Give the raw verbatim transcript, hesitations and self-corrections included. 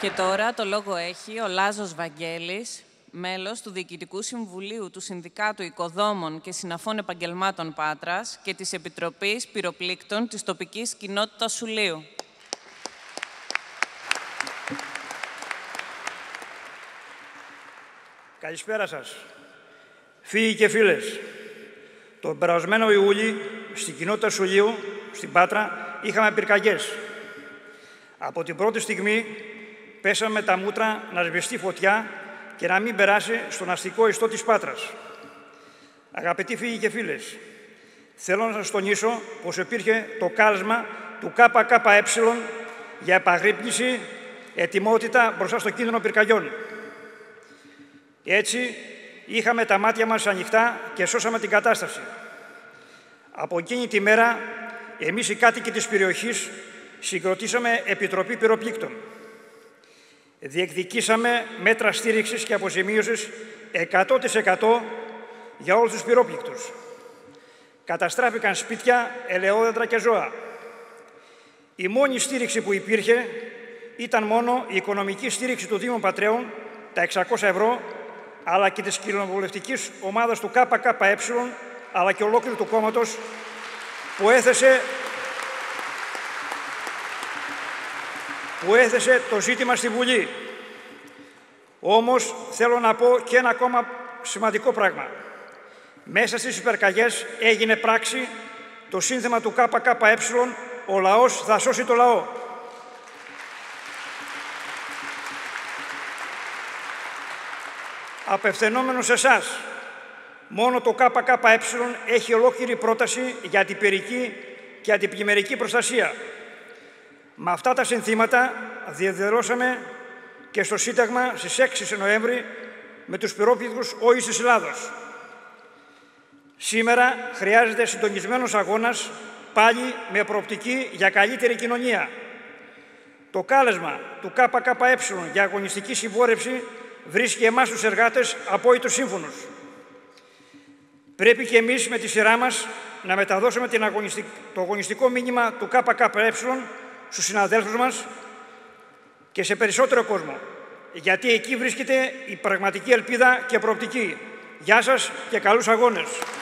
Και τώρα το λόγο έχει ο Λάζος Βαγγέλης, μέλος του Διοικητικού Συμβουλίου του Συνδικάτου Οικοδόμων και Συναφών Επαγγελμάτων Πάτρας και της Επιτροπής Πυροπλήκτων της τοπικής κοινότητας Σουλείου. Καλησπέρα σας, φίλοι και φίλες. Τον περασμένο Ιούλη, στην κοινότητα Σουλείου, στην Πάτρα, είχαμε πυρκαγιές. Από την πρώτη στιγμή πέσαμε τα μούτρα να σβηστεί φωτιά και να μην περάσει στον αστικό ιστό της Πάτρας. Αγαπητοί φίλοι και φίλες, θέλω να σας τονίσω πως υπήρχε το κάλεσμα του ΚΚΕ για επαγρύπνηση, ετοιμότητα μπροστά στο κίνδυνο πυρκαγιών. Έτσι, είχαμε τα μάτια μας ανοιχτά και σώσαμε την κατάσταση. Από εκείνη τη μέρα, εμείς οι κάτοικοι της περιοχής συγκροτήσαμε Επιτροπή Πυροπλήκτων. Διεκδικήσαμε μέτρα στήριξης και αποζημίωσης εκατό τοις εκατό για όλους τους πυρόπληκτους. Καταστράφηκαν σπίτια, ελαιόδεντρα και ζώα. Η μόνη στήριξη που υπήρχε ήταν μόνο η οικονομική στήριξη του Δήμου Πατρέων, τα εξακόσια ευρώ, αλλά και της κοινοβουλευτικής ομάδας του ΚΚΕ, αλλά και ολόκληρου του κόμματος, που έθεσε, που έθεσε το ζήτημα στη Βουλή. Όμως, θέλω να πω και ένα ακόμα σημαντικό πράγμα. Μέσα στις πυρκαγιές έγινε πράξη το σύνθεμα του ΚΚΕ, ο λαός θα σώσει το λαό. Απευθυνόμενος σε εσάς, μόνο το ΚΚΕ έχει ολόκληρη πρόταση για αντιπυρική και αντιπλημμυρική προστασία. Με αυτά τα συνθήματα διαδηλώσαμε και στο Σύνταγμα στις έξι Νοέμβρη με τους πυρόπληκτους όλης της Ελλάδος. Σήμερα χρειάζεται συντονισμένος αγώνας, πάλι με προοπτική για καλύτερη κοινωνία. Το κάλεσμα του ΚΚΕ για αγωνιστική συμπόρευση βρίσκει εμάς τους εργάτες απόλυτος σύμφωνος. Πρέπει και εμείς με τη σειρά μας να μεταδώσουμε την αγωνιστικ... το αγωνιστικό μήνυμα του ΚΚΕ στους συναδέλφους μας και σε περισσότερο κόσμο, γιατί εκεί βρίσκεται η πραγματική ελπίδα και προοπτική. Γεια σας και καλούς αγώνες.